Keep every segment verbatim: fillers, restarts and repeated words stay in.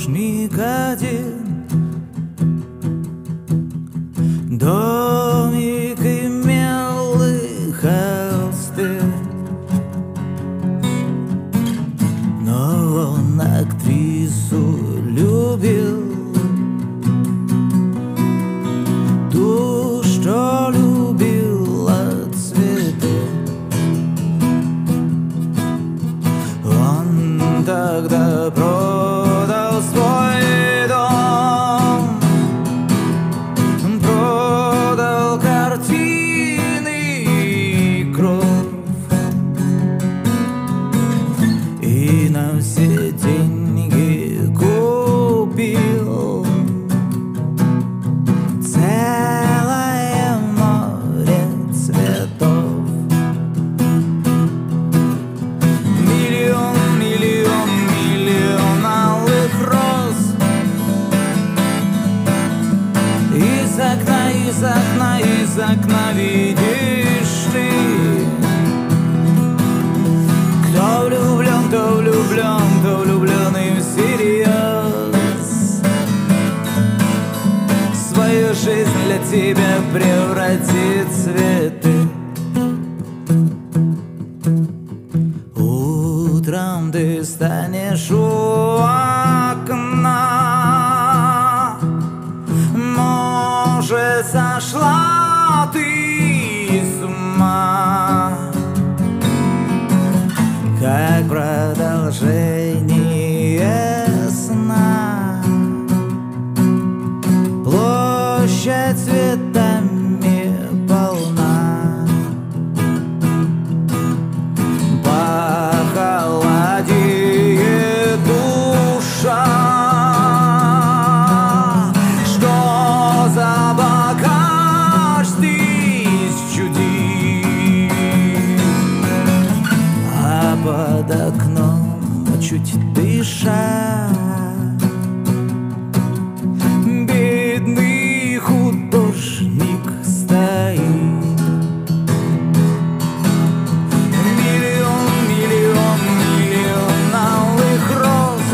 художник один, домик имел и холсты, но он актрису любил, ту, что любила цветы. Он тогда продал свой дом, продал картины и кровь, и на все деньги купил целое море цветов. Миллион, миллион, миллион алых роз. Из окна, из окна, из окна видишь ты, кто влюблен, кто влюблен, кто влюблен и всерьез. Свою жизнь для тебя превратит в цветы. Утром ты станешь у окна, может, сошла ты с ума, как продолжение сна. Площадь цветами полна, похолодеет душа. Что за багаж тысяч чудес, а под окном чуть дыша бедный художник стоит. Миллион, миллион, миллион алых роз.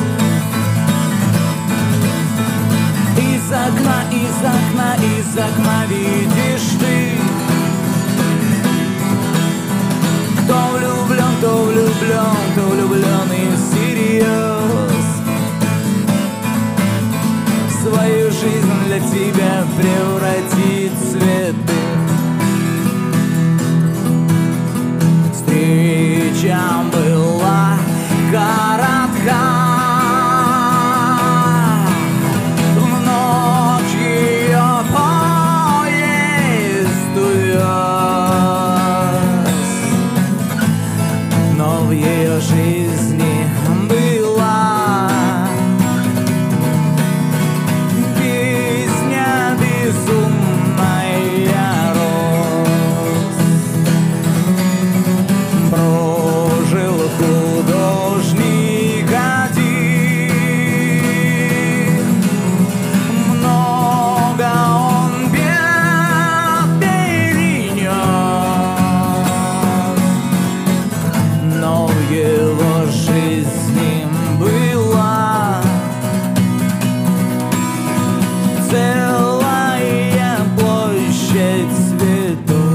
Из окна, из окна, из окна видишь ты, кто влюблен, кто влюблен, кто влюблен и всерьез. Свою жизнь для тебя превратит в цветы. Встреча была коротка, в ночь ее поезд увез, но в ее жизни была песня безумная роз. Прожил художник один, много он бед перенес, но в его жизни была целая площадь цветов.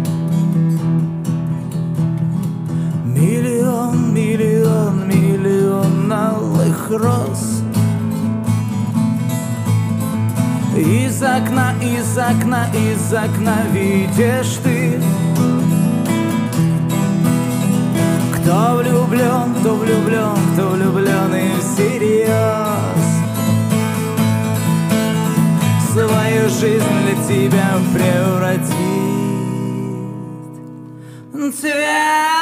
Миллион, миллион, миллион алых роз. Из окна, из окна, из окна видишь ты, кто влюблен, кто влюблен, кто влюблен и всерьез. Свою жизнь для тебя превратит в цвет.